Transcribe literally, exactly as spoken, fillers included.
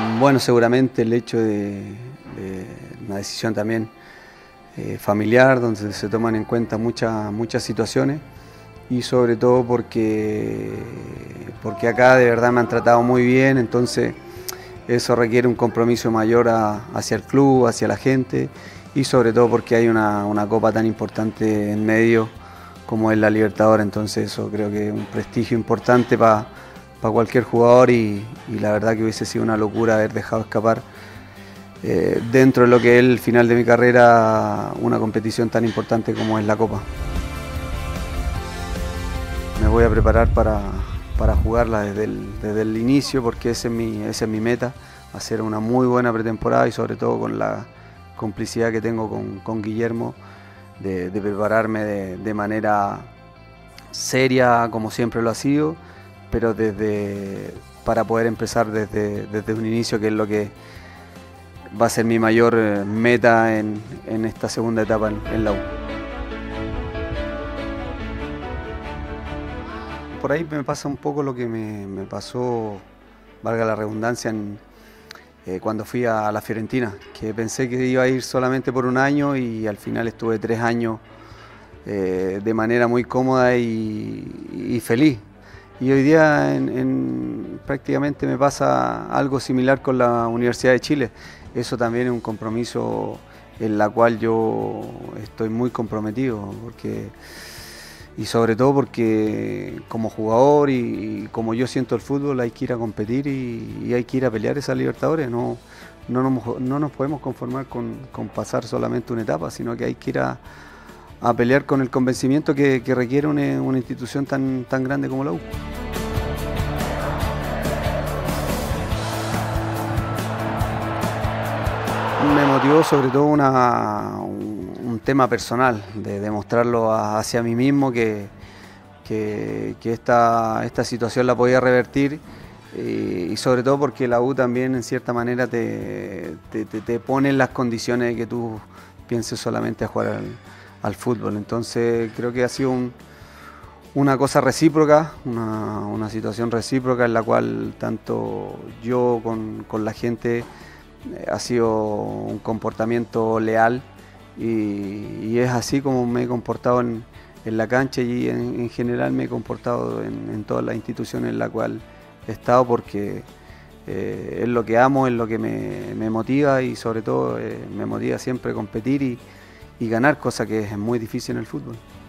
Bueno, seguramente el hecho de, de una decisión también eh, familiar, donde se toman en cuenta muchas, muchas situaciones y sobre todo porque, porque acá de verdad me han tratado muy bien, entonces eso requiere un compromiso mayor a, hacia el club, hacia la gente y sobre todo porque hay una, una copa tan importante en medio como es la Libertadores, entonces eso creo que es un prestigio importante para para cualquier jugador y, y la verdad que hubiese sido una locura haber dejado escapar eh, dentro de lo que es el final de mi carrera una competición tan importante como es la Copa. Me voy a preparar para, para jugarla desde el, desde el inicio porque esa es, mi, esa es mi meta, hacer una muy buena pretemporada y sobre todo con la complicidad que tengo con, con Guillermo de, de prepararme de, de manera seria como siempre lo ha sido, pero desde, para poder empezar desde, desde un inicio, que es lo que va a ser mi mayor meta en, en esta segunda etapa en, en la U. Por ahí me pasa un poco lo que me, me pasó, valga la redundancia, en, eh, cuando fui a la Fiorentina, que pensé que iba a ir solamente por un año y al final estuve tres años eh, de manera muy cómoda y, y feliz. Y hoy día en, en, prácticamente me pasa algo similar con la Universidad de Chile. Eso también es un compromiso en la cual yo estoy muy comprometido, porque, y sobre todo porque como jugador y, y como yo siento el fútbol hay que ir a competir y, y hay que ir a pelear esas Libertadores. No, no, nos, no nos podemos conformar con, con pasar solamente una etapa, sino que hay que ir a, a pelear con el convencimiento que, que requiere una, una institución tan, tan grande como la U. Me motivó sobre todo una, un, un tema personal, de demostrarlo hacia mí mismo que, que, que esta, esta situación la podía revertir y, y sobre todo porque la U también en cierta manera te, te, te, te pone en las condiciones de que tú pienses solamente a jugar al, al fútbol. Entonces creo que ha sido un, una cosa recíproca, una, una situación recíproca en la cual tanto yo con, con la gente ha sido un comportamiento leal y, y es así como me he comportado en, en la cancha y en, en general me he comportado en, en todas las instituciones en las cuales he estado porque eh, es lo que amo, es lo que me, me motiva y sobre todo eh, me motiva siempre competir y, y ganar, cosa que es muy difícil en el fútbol.